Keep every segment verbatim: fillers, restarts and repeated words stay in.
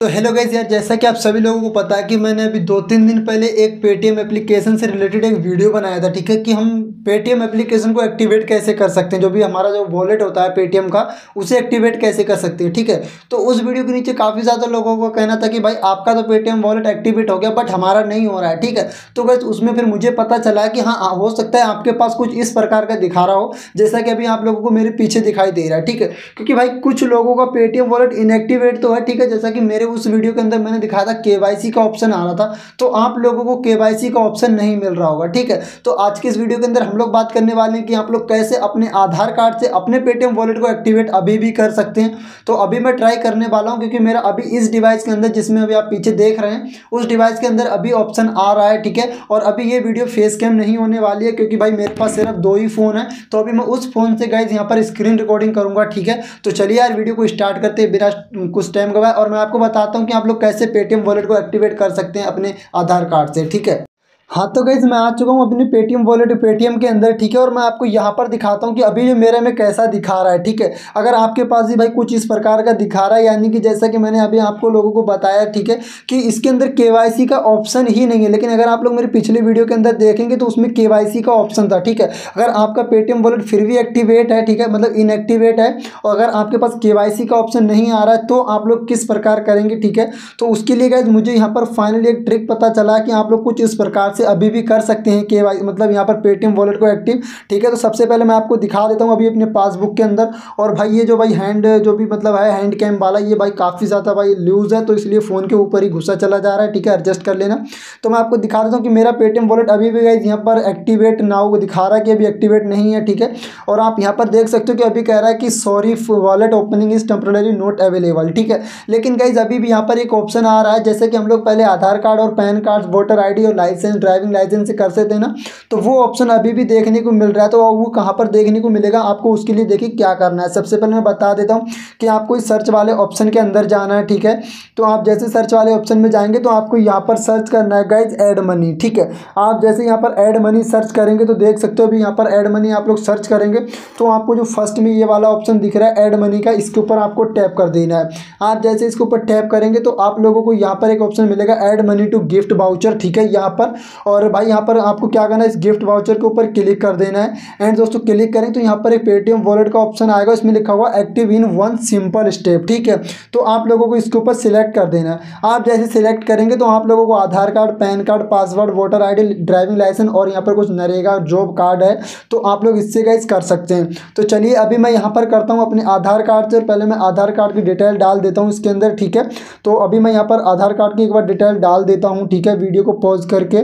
तो hello guys यार, जैसा कि आप सभी लोगों को पता है कि मैंने अभी दो तीन दिन पहले एक पेटीएम एप्लीकेशन से रिलेटेड एक वीडियो बनाया था। ठीक है, कि हम पेटीएम एप्लीकेशन को एक्टिवेट कैसे कर सकते हैं, जो भी हमारा जो वॉलेट होता है पेटीएम का उसे एक्टिवेट कैसे कर सकते हैं। ठीक है, तो उस वीडियो के नीचे काफ़ी ज़्यादा लोगों को कहना था कि भाई आपका तो पेटीएम वॉलेट एक्टिवेट हो गया बट हमारा नहीं हो रहा है। ठीक है, तो गाइस उसमें फिर मुझे पता चला कि हाँ हो सकता है आपके पास कुछ इस प्रकार का दिखा रहा हो, जैसा कि अभी आप लोगों को मेरे पीछे दिखाई दे रहा है। ठीक है, क्योंकि भाई कुछ लोगों का पेटीएम वॉलेट इनएक्टिवेट तो है। ठीक है, जैसा कि मेरे उस वीडियो के अंदर मैंने दिखाया था केवाईसी का ऑप्शन आ रहा था, तो आप लोगों को केवाईसी का ऑप्शन नहीं मिल रहा होगा। ठीक है, तो आज के इस वीडियो के अंदर हम लोग बात करने वाले हैं कि आप लोग कैसे अपने आधार कार्ड से अपने पेटीएम वॉलेट को एक्टिवेट अभी भी कर सकते हैं। तो अभी मैं ट्राई करने वाला हूं, क्योंकि मेरा अभी इस डिवाइस के अंदर, जिसमें अभी आप पीछे देख रहे हैं, उस डिवाइस के अंदर अभी ऑप्शन आ रहा है। ठीक है, और अभी ये वीडियो फेस कैम नहीं होने वाली है, क्योंकि भाई मेरे पास सिर्फ दो ही फोन है, तो अभी मैं उस फोन से गाइज यहाँ पर स्क्रीन रिकॉर्डिंग करूंगा। ठीक है, तो चलिए यार वीडियो को स्टार्ट करते हैं बिना कुछ टाइम गवाए, और मैं आपको बताता हूँ कि आप लोग कैसे पेटीएम वॉलेट को एक्टिवेट कर सकते हैं अपने आधार कार्ड से। ठीक है, हाँ तो गाइज मैं आ चुका हूँ अपने पेटीएम वॉलेट पेटीएम के अंदर। ठीक है, और मैं आपको यहाँ पर दिखाता हूँ कि अभी जो मेरे में कैसा दिखा रहा है। ठीक है, अगर आपके पास भी भाई कुछ इस प्रकार का दिखा रहा है, यानी कि जैसा कि मैंने अभी आपको लोगों को बताया, ठीक है, कि इसके अंदर केवाईसी का ऑप्शन ही नहीं है। लेकिन अगर आप लोग मेरी पिछली वीडियो के अंदर देखेंगे तो उसमें केवाईसी का ऑप्शन था। ठीक है, अगर आपका पेटीएम वॉलेट फिर भी एक्टिवेट है, ठीक है, मतलब इनएक्टिवेट है, और अगर आपके पास केवाईसी का ऑप्शन नहीं आ रहा है तो आप लोग किस प्रकार करेंगे। ठीक है, तो उसके लिए गाइज मुझे यहाँ पर फाइनली एक ट्रिक पता चला कि आप लोग कुछ इस प्रकार से अभी भी कर सकते हैं के वाई मतलब यहाँ पर पेटीएम वॉलेट को एक्टिव। ठीक है, तो सबसे पहले मैं आपको दिखा देता हूँ अभी अपने पासबुक के अंदर। और भाई ये जो भाई हैंड जो भी मतलब है हैंड कैम वाला, ये भाई काफ़ी ज़्यादा भाई लूज है, तो इसलिए फ़ोन के ऊपर ही घुसा चला जा रहा है। ठीक है, एडजस्ट कर लेना। तो मैं आपको दिखा देता हूँ कि मेरा पेटीएम वॉलेट अभी भी गाइस यहाँ पर एक्टिवेट नाउ दिखा रहा है कि अभी एक्टिवेट नहीं है। ठीक है, और आप यहाँ पर देख सकते हो कि अभी कह रहा है कि sorry wallet opening is temporary not available. ठीक है, लेकिन गाइस अभी भी यहाँ पर एक ऑप्शन आ रहा है, जैसे कि हम लोग पहले आधार कार्ड और PAN card, voter I D और लाइसेंस, ड्राइविंग लाइसेंस से करते थे ना, तो वो ऑप्शन अभी भी देखने को मिल रहा है। तो वो कहाँ पर देखने को मिलेगा आपको, उसके लिए देखिए क्या करना है। सबसे पहले मैं बता देता हूँ कि आपको इस सर्च वाले ऑप्शन के अंदर जाना है। ठीक है, तो आप जैसे सर्च वाले ऑप्शन में जाएंगे तो आपको यहाँ पर सर्च करना है गाइज ऐड मनी। ठीक है, आप जैसे यहाँ पर ऐड मनी सर्च करेंगे तो देख सकते हो अभी यहाँ पर ऐड मनी आप लोग सर्च करेंगे तो आपको जो फर्स्ट में ये वाला ऑप्शन दिख रहा है ऐड मनी का, इसके ऊपर आपको टैप कर देना है। आप जैसे इसके ऊपर टैप करेंगे तो आप लोगों को यहाँ पर एक ऑप्शन मिलेगा add money to gift voucher. ठीक है, यहाँ पर, और भाई यहाँ पर आपको क्या करना है, इस गिफ्ट वाउचर के ऊपर क्लिक कर देना है। एंड दोस्तों क्लिक करें तो यहाँ पर एक पेटीएम वॉलेट का ऑप्शन आएगा, इसमें लिखा हुआ active in one simple step. ठीक है, तो आप लोगों को इसके ऊपर सिलेक्ट कर देना है। आप जैसे सिलेक्ट करेंगे तो आप लोगों को Aadhaar card, PAN card, password, voter ID, driving licence और यहाँ पर कुछ नरेगा जॉब कार्ड है, तो आप लोग इससे गाइस कर सकते हैं। तो चलिए अभी मैं यहाँ पर करता हूँ अपने आधार कार्ड से, पहले मैं आधार कार्ड की डिटेल डाल देता हूँ इसके अंदर। ठीक है, तो अभी मैं यहाँ पर आधार कार्ड की एक बार डिटेल डाल देता हूँ। ठीक है, वीडियो को पॉज करके,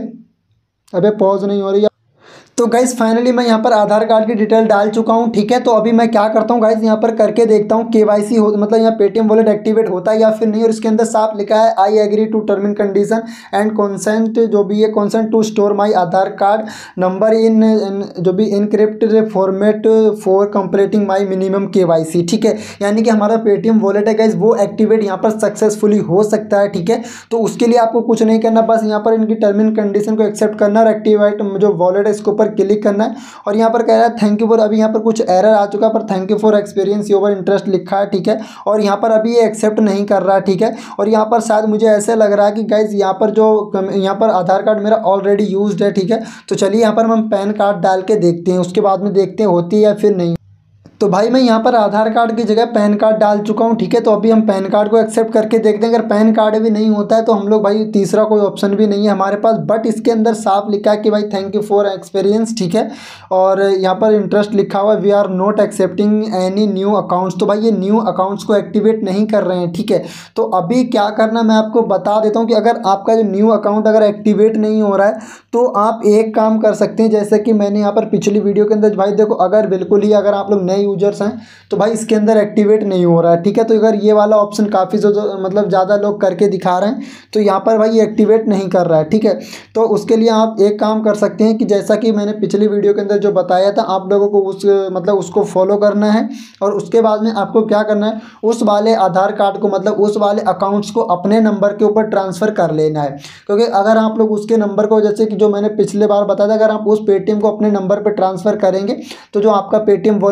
अबे पॉज नहीं हो रही है। तो गाइस फाइनली मैं यहाँ पर आधार कार्ड की डिटेल डाल चुका हूँ। ठीक है, तो अभी मैं क्या करता हूँ गाइस, यहाँ पर करके देखता हूँ केवाईसी हो, मतलब यहाँ पेटीएम वॉलेट एक्टिवेट होता है या फिर नहीं। और इसके अंदर साफ लिखा है I agree to term and condition and consent, जो भी है consent to store my Aadhaar card number in जो भी encrypted format for completing my minimum KYC. ठीक है, यानी कि हमारा पेटीएम वॉलेट है गाइस वो एक्टिवेट यहाँ पर सक्सेसफुली हो सकता है। ठीक है, तो उसके लिए आपको कुछ नहीं करना, बस यहाँ पर इनकी टर्म एंड कंडीशन को एक्सेप्ट करना और एक्टिवेट जो वॉलेट है इसके ऊपर क्लिक करना है। और यहाँ पर कह रहा है थैंक यू फॉर, अभी यहाँ पर कुछ एरर आ चुका है, पर thank you for experience your interest लिखा है। ठीक है, और यहाँ पर अभी ये एक्सेप्ट नहीं कर रहा है। ठीक है, और यहाँ पर शायद मुझे ऐसे लग रहा है कि गाइज यहाँ पर जो यहाँ पर आधार कार्ड मेरा ऑलरेडी यूज्ड है। ठीक है, तो चलिए यहाँ पर हम पैन कार्ड डाल के देखते हैं, उसके बाद में देखते हैं होती है या फिर नहीं। तो भाई मैं यहाँ पर आधार कार्ड की जगह पैन कार्ड डाल चुका हूँ। ठीक है, तो अभी हम पैन कार्ड को एक्सेप्ट करके देखते हैं। अगर पैन कार्ड भी नहीं होता है तो हम लोग भाई तीसरा कोई ऑप्शन भी नहीं है हमारे पास, बट इसके अंदर साफ लिखा है कि भाई थैंक यू फॉर एक्सपीरियंस। ठीक है, और यहाँ पर इंटरेस्ट लिखा हुआ है we are not accepting any new accounts, तो भाई ये न्यू अकाउंट्स को एक्टिवेट नहीं कर रहे हैं। ठीक है, तो अभी क्या करना मैं आपको बता देता हूँ कि अगर आपका जो न्यू अकाउंट अगर एक्टिवेट नहीं हो रहा है तो आप एक काम कर सकते हैं, जैसे कि मैंने यहाँ पर पिछली वीडियो के अंदर भाई देखो, अगर बिल्कुल ही अगर आप लोग नए यूजर्स हैं तो भाई इसके अंदर एक्टिवेट नहीं हो रहा है। ठीक है, तो अगर ये वाला ऑप्शन काफ़ी जो मतलब ज़्यादा लोग करके दिखा रहे हैं तो यहाँ पर भाई ये एक्टिवेट नहीं कर रहा है। ठीक है, तो उसके लिए आप एक काम कर सकते हैं कि जैसा कि मैंने पिछली वीडियो के अंदर जो बताया था, आप लोगों को उस मतलब उसको फॉलो करना है। और उसके बाद में आपको क्या करना है, उस वाले आधार कार्ड को मतलब उस वाले अकाउंट्स को अपने नंबर के ऊपर ट्रांसफ़र कर लेना है। क्योंकि अगर आप लोग उसके नंबर को, जैसे कि जो मैंने पिछले बार बताया था, अगर आप उस पेटीएम को अपने नंबर पर ट्रांसफ़र करेंगे तो जो आपका पेटीएम वॉलेट है गाइस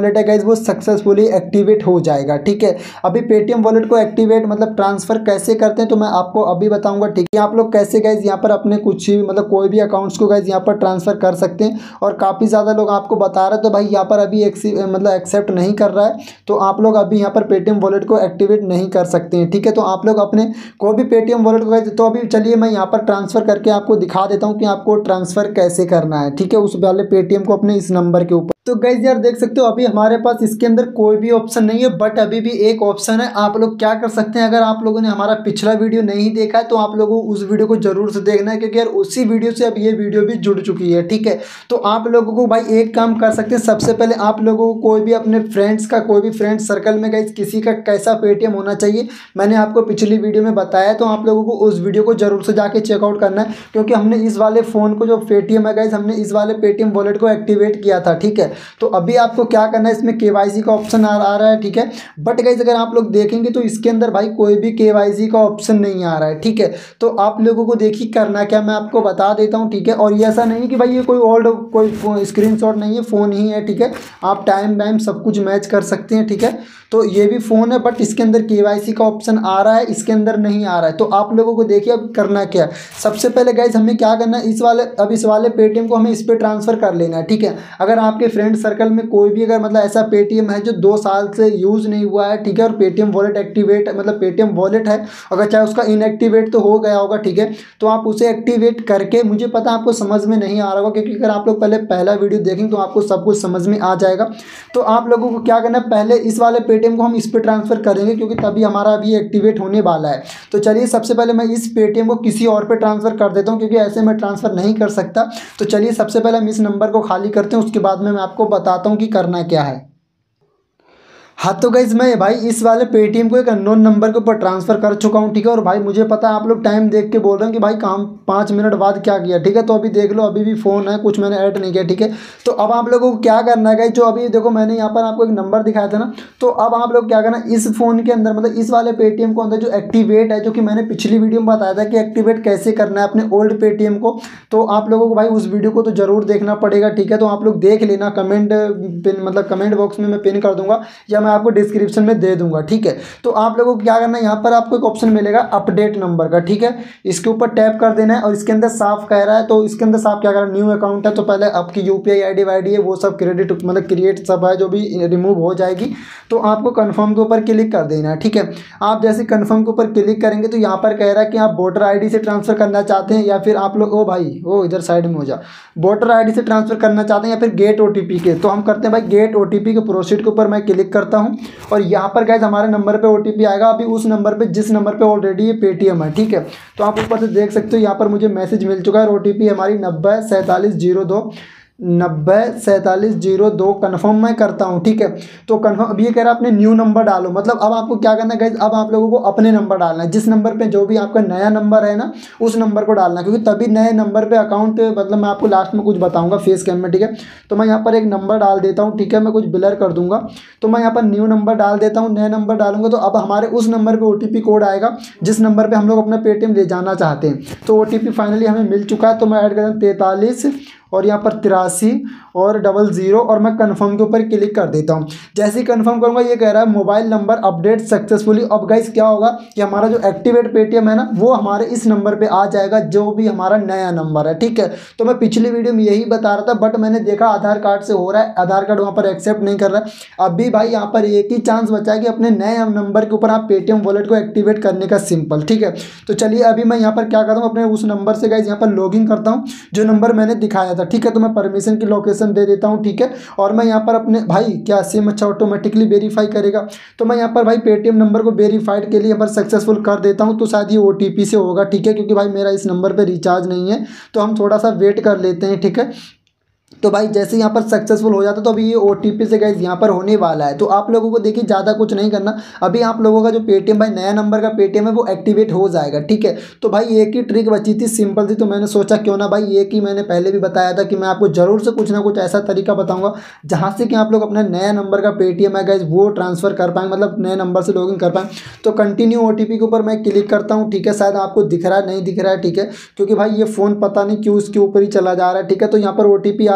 वो सक्सेसफुली एक्टिवेट हो जाएगा। ठीक है, अभी पेटीएम वॉलेट को एक्टिवेट मतलब ट्रांसफ़र कैसे करते हैं तो मैं आपको अभी बताऊंगा। ठीक है, आप लोग कैसे गाइज यहाँ पर अपने कुछ ही मतलब कोई भी अकाउंट्स को गाइज यहाँ पर ट्रांसफ़र कर सकते हैं। और काफ़ी ज़्यादा लोग आपको बता रहे हैं तो भाई यहाँ पर अभी मतलब एक्सेप्ट नहीं कर रहा है, तो आप लोग अभी यहाँ पर पेटीएम वॉलेट को एक्टिवेट नहीं कर सकते हैं। ठीक है, तो आप लोग अपने कोई भी पेटीएम वॉलेट को गाइज, तो अभी चलिए मैं यहाँ पर ट्रांसफ़र करके आपको दिखा देता हूँ कि आपको ट्रांसफ़र कैसे करना है। ठीक है, उस वाले पेटीएम को अपने इस नंबर के ऊपर। तो गाइज यार देख सकते हो अभी हमारे पास इसके अंदर कोई भी ऑप्शन नहीं है, बट अभी भी एक ऑप्शन है। आप लोग क्या कर सकते हैं, अगर आप लोगों ने हमारा पिछला वीडियो नहीं देखा है तो आप लोगों को उस वीडियो को जरूर से देखना है, क्योंकि यार उसी वीडियो से अब ये वीडियो भी जुड़ चुकी है। ठीक है, तो आप लोगों को भाई एक काम कर सकते हैं, सबसे पहले आप लोगों को कोई भी अपने फ्रेंड्स का कोई भी फ्रेंड सर्कल में गाइज किसी का कैसा पेटीएम होना चाहिए मैंने आपको पिछली वीडियो में बताया, तो आप लोगों को उस वीडियो को जरूर से जाके चेकआउट करना है, क्योंकि हमने इस वाले फ़ोन को जो पेटीएम है गाइज हमने इस वाले पेटीएम वॉलेट को एक्टिवेट किया था। ठीक है, तो अभी आपको क्या करना है, इसमें केवाईसी का ऑप्शन आ, आ रहा है। ठीक है, बट गाइज अगर आप लोग देखेंगे तो इसके अंदर भाई कोई भी केवाईसी का ऑप्शन नहीं आ रहा है। ठीक है, तो आप लोगों को देखिए करना क्या मैं आपको बता देता हूँ। ठीक है, और ये ऐसा नहीं कि भाई ये कोई ओल्ड कोई स्क्रीनशॉट नहीं है, फ़ोन ही है। ठीक है, आप टाइम वाइम सब कुछ मैच कर सकते हैं। ठीक है, तो ये भी फ़ोन है बट इसके अंदर केवाईसी का ऑप्शन आ रहा है, इसके अंदर नहीं आ रहा है। तो आप लोगों को देखिए अब करना क्या है। सबसे पहले गाइज हमें क्या करना है, इस वाले अब इस वाले पेटीएम को हमें इस पर ट्रांसफ़र कर लेना है। ठीक है, अगर आपके फ्रेंड सर्कल में कोई भी अगर मतलब ऐसा पेटीएम है जो दो साल से यूज़ नहीं हुआ है, ठीक है, और पेटीएम वॉलेट एक्टिवेट मतलब पेटीएम वॉलेट है, अगर चाहे उसका इनएक्टिवेट तो हो गया होगा। ठीक है, तो आप उसे एक्टिवेट करके, मुझे पता आपको समझ में नहीं आ रहा होगा क्योंकि अगर आप लोग पहले पहला वीडियो देखेंगे तो आपको सब कुछ समझ में आ जाएगा। तो आप लोगों को क्या करना है, पहले इस वाले पेटीएम को हम इस पर ट्रांसफ़र करेंगे क्योंकि तभी हमारा अभी एक्टिवेट होने वाला है। तो चलिए सबसे पहले मैं इस पेटीएम को किसी और पे ट्रांसफ़र कर देता हूँ, क्योंकि ऐसे मैं ट्रांसफ़र नहीं कर सकता। तो चलिए सबसे पहले हम इस नंबर को खाली करते हैं, उसके बाद में मैं आपको बताता हूँ कि करना क्या है। हाँ तो गाइज मैं भाई इस वाले पेटीएम को एक अननोन नंबर के ऊपर ट्रांसफ़र कर चुका हूँ। ठीक है, और भाई मुझे पता है आप लोग टाइम देख के बोल रहे हैं कि भाई काम पाँच मिनट बाद क्या किया। ठीक है, तो अभी देख लो अभी भी फ़ोन है, कुछ मैंने ऐड नहीं किया। ठीक है, तो अब आप लोगों को क्या करना है गाइज, जो अभी देखो मैंने यहाँ पर आपको एक नंबर दिखाया था ना, तो अब आप लोग क्या करना, इस फ़ोन के अंदर मतलब इस वाले पेटीएम को अंदर जो एक्टिवेट है, जो कि मैंने पिछली वीडियो में बताया था कि एक्टिवेट कैसे करना है अपने ओल्ड पेटीएम को, तो आप लोगों को भाई उस वीडियो को तो ज़रूर देखना पड़ेगा। ठीक है, तो आप लोग देख लेना, कमेंट पिन मतलब कमेंट बॉक्स में मैं पिन कर दूंगा या मैं आपको डिस्क्रिप्शन में दे दूंगा। ठीक है, तो आप लोगों को क्या करना है, यहाँ पर आपको एक ऑप्शन मिलेगा अपडेट नंबर का। ठीक है, इसके ऊपर टैप कर देना है और इसके अंदर साफ कह रहा है, तो इसके अंदर साफ क्या कर रहा है, न्यू अकाउंट है तो पहले आपकी यूपीआई आईडी वाईडी है वो सब क्रेडिट मतलब क्रिएट सब है जो भी रिमूव हो जाएगी, तो आपको कन्फर्म के ऊपर क्लिक कर देना है। ठीक है, आप जैसे कन्फर्म के ऊपर क्लिक करेंगे तो यहाँ पर कह रहा है कि आप वोटर आईडी से ट्रांसफर करना चाहते हैं या फिर आप लोग ओ भाई ओ इधर साइड में हो जा वोटर आईडी से ट्रांसफर करना चाहते हैं या फिर गेट ओटीपी के, तो हम करते हैं भाई गेट ओटीपी के प्रोसीड के ऊपर मैं क्लिक करता हूँ और यहाँ पर गाइस हमारे नंबर पे ओटीपी आएगा, अभी उस नंबर पे जिस नंबर पे ऑलरेडी ये पेटीएम है। ठीक है, तो आप ऊपर से देख सकते हो यहाँ पर मुझे मैसेज मिल चुका है, ओटीपी हमारी नब्बे सैंतालीस जीरो दो नब्बे सैंतालीस जीरो दो कन्फर्म मैं करता हूँ। ठीक है, तो कन्फर्म अब ये कह रहा है अपने न्यू नंबर डालो, मतलब अब आपको क्या करना है गाइज, अब आप लोगों को अपने नंबर डालना है, जिस नंबर पे जो भी आपका नया नंबर है ना उस नंबर को डालना है, क्योंकि तभी नए नंबर पे अकाउंट मतलब मैं आपको लास्ट में कुछ बताऊंगा फेस कैम में। ठीक है, तो मैं यहाँ पर एक नंबर डाल देता हूँ। ठीक है, मैं कुछ ब्लर कर दूंगा, तो मैं यहाँ पर न्यू नंबर डाल देता हूँ, नया नंबर डालूंगा तो अब हमारे उस नंबर पर ओ टी पी कोड आएगा जिस नंबर पर हम लोग अपना पेटीएम ले जाना चाहते हैं। तो ओ टी पी फाइनली हमें मिल चुका है, तो मैं ऐड करता हूँ तैंतालीस और यहाँ पर तिरासी और डबल ज़ीरो और मैं कन्फर्म के ऊपर क्लिक कर देता हूँ। जैसे ही कन्फर्म करूँगा ये कह रहा है मोबाइल नंबर अपडेट सक्सेसफुली। अब गाइस क्या होगा कि हमारा जो एक्टिवेट पेटीएम है ना वो हमारे इस नंबर पे आ जाएगा जो भी हमारा नया नंबर है। ठीक है, तो मैं पिछली वीडियो में यही बता रहा था बट मैंने देखा आधार कार्ड से हो रहा है, आधार कार्ड वहाँ पर एक्सेप्ट नहीं कर रहा है। अभी भाई यहाँ पर एक ही चांस बचा है कि अपने नए नंबर के ऊपर आप पेटीएम वॉलेट को एक्टिवेट करने का सिंपल। ठीक है, तो चलिए अभी मैं यहाँ पर क्या करता हूँ, अपने उस नंबर से गाइस यहाँ पर लॉगिन करता हूँ जो नंबर मैंने दिखाया था। ठीक है, तो मैं परमिशन की लोकेशन दे देता हूँ। ठीक है, और मैं यहाँ पर अपने भाई क्या सिम अच्छा ऑटोमेटिकली वेरीफाई करेगा, तो मैं यहाँ पर भाई पेटीएम नंबर को वेरीफाइड के लिए यहाँ पर सक्सेसफुल कर देता हूँ, तो शायद ये ओटीपी से होगा। ठीक है, क्योंकि भाई मेरा इस नंबर पे रिचार्ज नहीं है, तो हम थोड़ा सा वेट कर लेते हैं। ठीक है, तो भाई जैसे यहाँ पर सक्सेसफुल हो जाता तो अभी ये ओटीपी से गाइस यहाँ पर होने वाला है। तो आप लोगों को देखिए ज़्यादा कुछ नहीं करना, अभी आप लोगों का जो पेटीएम भाई नया नंबर का पेटीएम है वो एक्टिवेट हो जाएगा। ठीक है, तो भाई एक ही ट्रिक बची थी, सिंपल थी, तो मैंने सोचा क्यों ना भाई एक ही मैंने पहले भी बताया था कि मैं आपको ज़रूर से कुछ ना कुछ ऐसा तरीका बताऊँगा जहाँ से कि आप लोग अपना नया नंबर का पेटीएम है गाइस वो ट्रांसफ़र कर पाएँ, मतलब नए नंबर से लॉगिन कर पाएँ। तो कंटिन्यू ओटीपी के ऊपर मैं क्लिक करता हूँ। ठीक है, शायद आपको दिख रहा है नहीं दिख रहा है। ठीक है, क्योंकि भाई ये फ़ोन पता नहीं क्यों इसके ऊपर ही चला जा रहा है। ठीक है, तो यहाँ पर ओटीपी आ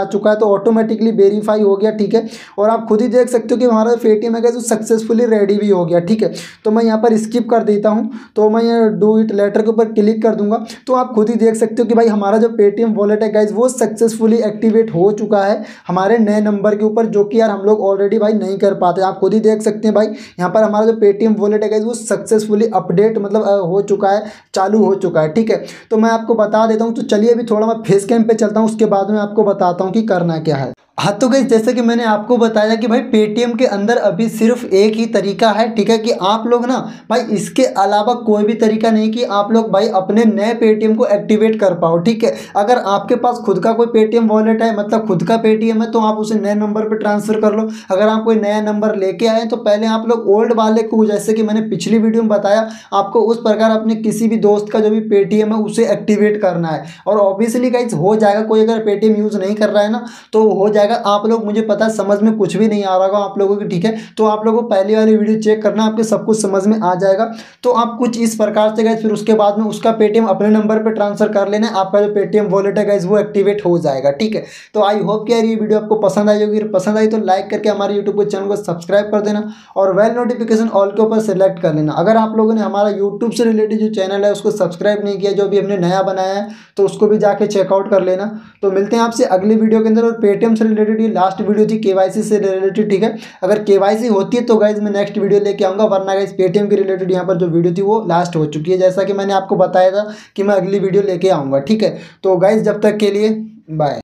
आ चुका है, तो ऑटोमेटिकली वेरीफाई हो गया, ठीक है। और आप खुद ही देख सकते हो कि हमारा पेटीएम है जो सक्सेसफुली रेडी भी हो गया, ठीक है। तो मैं यहाँ पर स्किप कर देता हूँ, तो मैं ये डू इट लेटर के ऊपर क्लिक कर दूंगा, तो आप खुद ही देख सकते हो कि भाई हमारा जो पेटीएम वॉलेट है गाइज वो सक्सेसफुली एक्टिवेट हो चुका है हमारे नए नंबर के ऊपर, जो कि यार हम लोग ऑलरेडी भाई नहीं कर पाते। आप खुद ही देख सकते हैं भाई यहाँ पर हमारा जो पेटीएम वॉलेट है गाइज वो सक्सेसफुली अपडेट मतलब हो चुका है, चालू हो चुका है, ठीक है। तो मैं आपको बता देता हूँ, तो चलिए अभी थोड़ा मैं फेस कैम पे चलता हूँ, उसके बाद में आपको बताता हूँ कि करना क्या है। हाँ तो गाइस जैसे कि मैंने आपको बताया कि भाई पेटीएम के अंदर अभी सिर्फ एक ही तरीका है, ठीक है, कि आप लोग ना भाई इसके अलावा कोई भी तरीका नहीं कि आप लोग भाई अपने नए पेटीएम को एक्टिवेट कर पाओ, ठीक है। अगर आपके पास खुद का कोई पेटीएम वॉलेट है, मतलब खुद का पेटीएम है, तो आप उसे नए नंबर पर ट्रांसफर कर लो। अगर आप कोई नया नंबर लेके आए तो पहले आप लोग ओल्ड वाले को, जैसे कि मैंने पिछली वीडियो में बताया आपको, उस प्रकार अपने किसी भी दोस्त का जो भी पेटीएम है उसे एक्टिवेट करना है। और ऑब्वियसली गाइस हो जाएगा, कोई अगर पेटीएम यूज़ नहीं कर रहा है ना तो हो जाएगा। आप लोग, मुझे पता है समझ में कुछ भी नहीं आ रहा होगा आप लोगों की, ठीक है। तो आप लोगों को पहली वाली वीडियो चेक करना, आपके सब कुछ समझ में आ जाएगा। तो आप कुछ इस प्रकार से गाइस फिर उसके बाद में उसका पेटीएम अपने नंबर पे ट्रांसफर कर लेना, आपका जो पेटीएम वॉलेट है गाइस वो एक्टिवेट हो जाएगा, ठीक है। तो आई होप कि यार ये वीडियो आपको पसंद आई होगी, पसंद आई तो लाइक करके हमारे यूट्यूब के चैनल को सब्सक्राइब कर देना और वेल नोटिफिकेशन ऑल के ऊपर सेलेक्ट कर लेना। अगर आप लोगों ने हमारा यूट्यूब से रिलेटेड जो चैनल है उसको सब्सक्राइब नहीं किया, जो भी हमने नया बनाया है, तो उसको भी जाके चेकआउट कर लेना। तो मिलते हैं आपसे अगली वीडियो के अंदर। और पेटीएम से रिलेटेड ये लास्ट वीडियो थी केवाईसी से रिलेटेड, ठीक है। अगर केवाईसी होती है तो गाइज मैं नेक्स्ट वीडियो लेके आऊंगा, वरना गाइज पेटीएम के रिलेटेड यहाँ पर जो वीडियो थी वो लास्ट हो चुकी है, जैसा कि मैंने आपको बताया था कि मैं अगली वीडियो लेके आऊंगा, ठीक है। तो गाइज जब तक के लिए बाय।